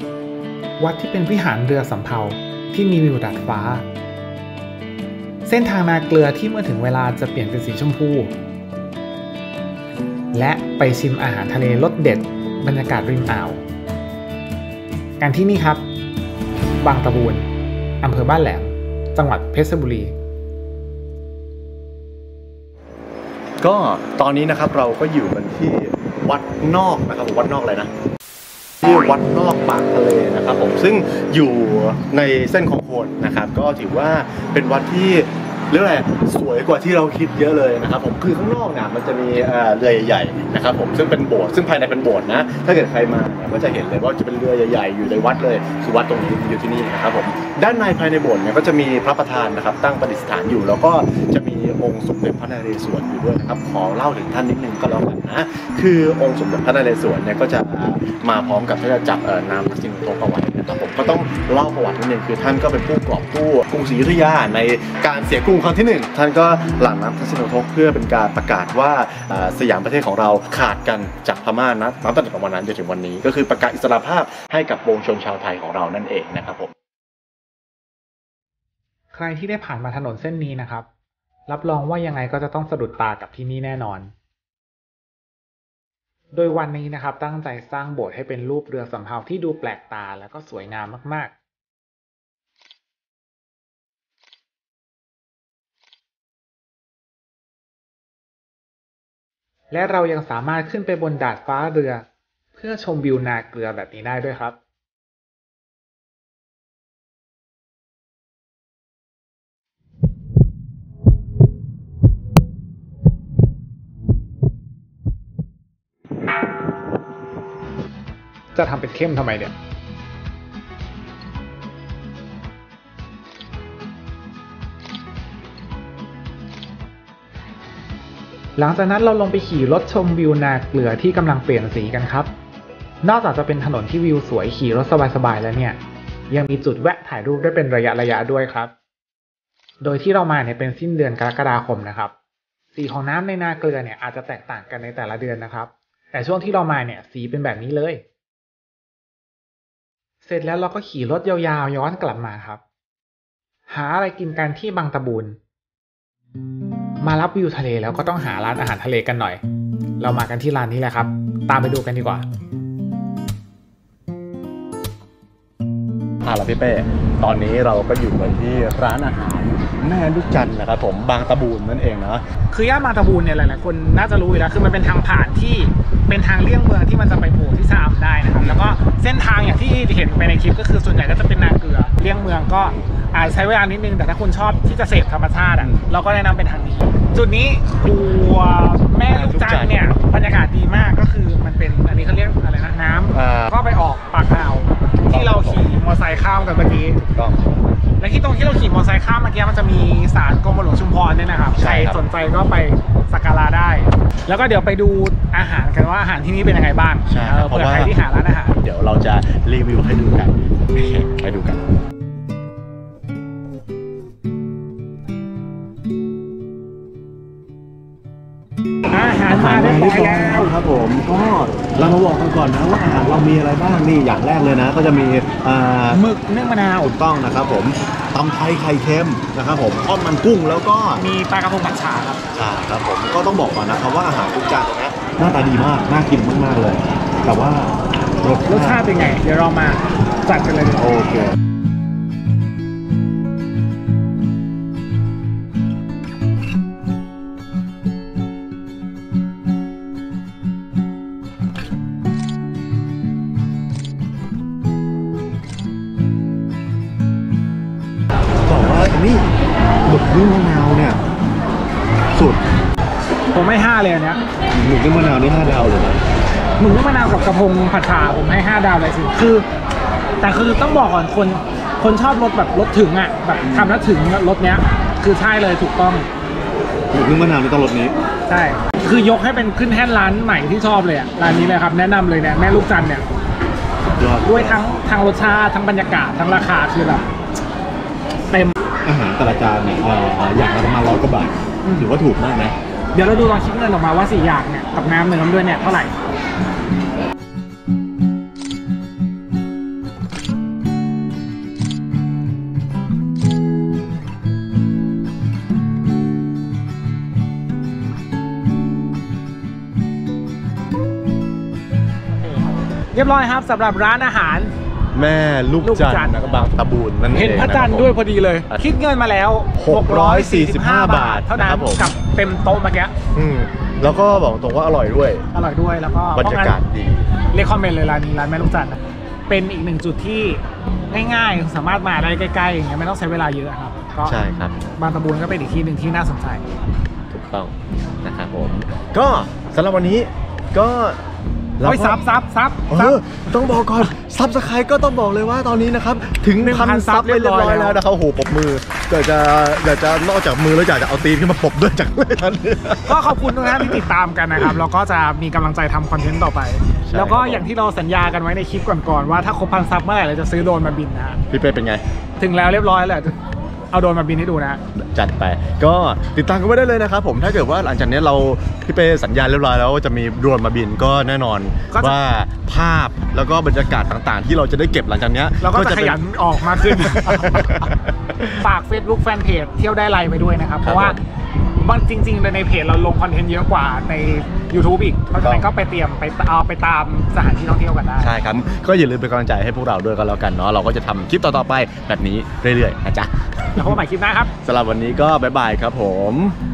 วัดที่เป็นวิหารเรือสำเภาที่มีวิวดาดฟ้าเส้นทางนาเกลือที่เมื่อถึงเวลาจะเปลี่ยนเป็นสีชมพูและไปชิมอาหารทะเลรสเด็ดบรรยากาศริมอ่าวกันที่นี่ครับบางตะบูนอำเภอบ้านแหลมจังหวัดเพชรบุรีก็ตอนนี้นะครับเราก็อยู่กันที่วัดนอกนะครับวัดนอกอะไรนะที่วัดนอกปากทะเลนะครับผมซึ่งอยู่ในเส้นคลองโคนนะครับก็ถือว่าเป็นวัดที่เรื่องอะไรสวยกว่าที่เราคิดเยอะเลยนะครับผมคือข้างนอกเนี่ยมันจะมีเรือใหญ่ๆนะครับผมซึ่งเป็นโบสถ์ซึ่งภายในเป็นโบสถ์นะถ้าเกิดใครมาเนี่ยก็จะเห็นเลยว่าจะเป็นเรือใหญ่ๆอยู่ในวัดเลยคือวัดตรงนี้อยู่ที่นี่นะครับผมด้านในภายในโบสถ์เนี่ยก็จะมีพระประธานนะครับตั้งประดิษฐานอยู่แล้วก็จะมีองค์สมเด็จพระนเรศวรอยู่ด้วยนะครับขอเล่าถึงท่านนิดนึงก็แล้วกันนะคือองค์สมเด็จพระนเรศวรเนี่ยก็จะมาพร้อมกับที่จะจับน้ำพระสิงห์โตเอาไว้นะครับผมก็ต้องเล่าประวัตินิดนึงคือท่านก็เป็นผู้กอบกู้กรุงศรีอยุธยาในการเสียกรุงครั้งที่1ท่านก็หลั่งน้ำพระสิงห์โตเพื่อเป็นการประกาศว่าสยามประเทศของเราขาดกันจากพม่านะตั้งแต่วันนั้นจนถึงวันนี้ก็คือประกาศอิสรภาพให้กับปวงชนชาวไทยของเรานั่นเองนะครับผมใครที่ได้ผ่านมาถนนเส้นนี้นะครับรับรองว่ายังไงก็จะต้องสะดุดตากับที่นี่แน่นอนโดยวันนี้นะครับตั้งใจสร้างโบสถ์ให้เป็นรูปเรือสำเภาที่ดูแปลกตาและก็สวยงามมากๆและเรายังสามารถขึ้นไปบนดาดฟ้าเรือเพื่อชมวิวนาเกลือแบบนี้ได้ด้วยครับจะทำเป็นเข้มทำไมเนี่ยหลังจากนั้นเราลงไปขี่รถชมวิวนาเกลือที่กำลังเปลี่ยนสีกันครับนอกจากจะเป็นถนนที่วิวสวยขี่รถสบายๆแล้วเนี่ยยังมีจุดแวะถ่ายรูปได้เป็นระยะด้วยครับโดยที่เรามาเนี่ยเป็นสิ้นเดือนกรกฎาคมนะครับสีของน้ำในนาเกลือเนี่ยอาจจะแตกต่างกันในแต่ละเดือนนะครับแต่ช่วงที่เรามาเนี่ยสีเป็นแบบนี้เลยเสร็จแล้วเราก็ขี่รถยาวๆย้อนกลับมาครับหาอะไรกินกันที่บางตะบูนมารับวิวทะเลแล้วก็ต้องหาร้านอาหารทะเลกันหน่อยเรามากันที่ร้านนี้แหละครับตามไปดูกันดีกว่าล่ะพี่เป้ตอนนี้เราก็อยู่กันที่ร้านอาหารแม่ลูกจันนะครับผมบางตะบูนนั่นเองนะคือย่านบางตะบูนเนี่ยหลายๆคนน่าจะรู้อยู่แล้วคือมันเป็นทางผ่านที่เป็นทางเลี่ยงเมืองที่มันจะไปโผล่ที่ชะอำได้นะครับแล้วก็เส้นทางอย่างที่เห็นไปในคลิปก็คือส่วนใหญ่ก็จะเป็นนาเกลือเลี่ยงเมืองก็อาจใช้เวลานิดนึงแต่ถ้าคุณชอบที่จะเสพธรรมชาติเราก็แนะนำเป็นทางนี้จุดนี้ตัวแม่ลูกจันเนี่ยบรรยากาศดีมากก็คือมันเป็นอันนี้เขาเรียกอะไรนะน้ำก็ไปออกปากอ่าวที่เราขี่มอเตอร์ไซค์ข้ามกันเมื่อกี้และที่ตรงที่เราขี่มอเตอร์ไซค์ข้ามเมื่อกี้มันจะมีศาลกรมหลวงชุมพรเนี่ยนะครับใครสนใจก็ไปสักการะได้แล้วก็เดี๋ยวไปดูอาหารกันว่าอาหารที่นี่เป็นยังไงบ้างเผื่อใครที่หาร้านอาหารเดี๋ยวเราจะรีวิวให้ดูกันไปดูกันอาหารมาได้แล้วครับผมก็เรามาบอกกันก่อนนะว่าอาหารเรามีอะไรบ้างนี่อย่างแรกเลยนะก็จะมีหมึกนึ่งมะนาวถูกต้องนะครับผมตำไทยไข่เค็มนะครับผมทอดมันกุ้งแล้วก็มีปลากระพงผัดฉ่าครับครับผมก็ต้องบอกก่อนนะครับว่าอาหารทุกจานนะหน้าตาดีมากน่ากินมากๆเลยแต่ว่ารสชาติเป็นไงเดี๋ยวเรามาจัดกันเลยโอเคนี่หมึกนึ่งมะนาวเนี่ยสุดผมให้5เลยอันเนี้ยหมึกนึ่งมะนาวนี่5 ดาวเลยนะหมึกนึ่งมะนาวกับกระพงผัดฉ่าผมให้5 ดาวเลยสิคือแต่คือต้องบอกก่อนคนชอบรสแบบรสถึงอ่ะแบบทำแล้วถึงรสเนี้ยคือใช่เลยถูกต้องหมึกนึ่งมะนาวนี่ต้องรสนี้ใช่คือยกให้เป็นขึ้นแท่นร้านใหม่ที่ชอบเลยอ่ะร้านนี้เลยครับแนะนำเลยเนี่ยแม่ลูกจันเนี่ยด้วยทั้งรสชาติทั้งบรรยากาศทั้งราคาคือแบบเต็มอาหารแต่ละจานเนี่ยอย่างละประมาณ100 กว่าบาทถือว่าถูกมากนะเดี๋ยวเราดูตอนคิดเงินออกมาว่า4 อย่างเนี่ยกับน้ำด้วยเนี่ยเท่าไหร่เรียบร้อยครับสำหรับร้านอาหารแม่ลูกจันทร์นะครับบางตะบูนนั่นเองเห็นพระจันทร์ด้วยพอดีเลย คิดเงินมาแล้ว 645 บาทเท่านั้นครับผมกับเต็มโต๊ะเมื่อกี้แล้วก็บอกตรงว่าอร่อยด้วยอร่อยด้วยแล้วก็บรรยากาศดีเรียกคอมเมนต์เลยร้านนี้ร้านแม่ลูกจันทร์เป็นอีกหนึ่งจุดที่ง่ายๆสามารถมาได้ใกล้ๆอย่างเงี้ยไม่ต้องใช้เวลาเยอะครับก็ใช่ครับบางตะบูนก็เป็นอีกที่หนึ่งที่น่าสนใจถูกต้องนะครับผมก็สำหรับวันนี้ก็เราโอ้ยก็ซับต้องบอกก่อนซับสไครต์ก็ต้องบอกเลยว่าตอนนี้นะครับถึง 1,000 ซับไปเรียบร้อยแล้วนะครับโอ้โหปรบมือเกิดจะนอกจากมือแล้วอยากจะเอาตีนขึ้นมาปรบด้วยจากเลยตอนนี้ก็ขอบคุณทุกท่านที่ติดตามกันนะครับแล้วก็จะมีกำลังใจทำคอนเทนต์ต่อไปใช่แล้วก็ครับอย่างที่เราสัญญากันไว้ในคลิปก่อนๆว่าถ้าครบ1,000 ซับเมื่อไหร่เราจะซื้อโดรนมาบินนะฮะพี่เป้เป็นไงถึงแล้วเรียบร้อยแล้วเอาโดรนมาบินให้ดูนะฮะจัดไปก็ติดตามกันไว้ได้เลยนะครับผมถ้าเกิดว่าหลังจากนี้เราพี่เป้สัญญาเรียบร้อยแล้วว่าจะมีโดรนมาบินก็แน่นอนก็จะว่าภาพแล้วก็บรรยากาศต่างๆ ที่เราจะได้เก็บหลังจากนี้เราก็จะขยันออกมาขึ้น ฝาก Facebook แฟนเพจเที่ยวได้ไรไปด้วยนะครับ เพราะว่าบางจริงๆในเพจเราลงคอนเทนต์เยอะกว่าใน YouTube อีกเพราะฉะนั้นก็ไปเตรียมไปตามสถานที่ท่องเที่ยวกันได้ใช่ครับก็อย่าลืมเป็นกำลังใจให้พวกเราด้วยก็แล้วกันเนาะเราก็จะทำคลิปต่อๆไปแบบนี้เรื่อยๆนะจ๊ะแล้วพบกันใหม่คลิปหน้าครับสำหรับวันนี้ก็บ๊ายบายครับผมบ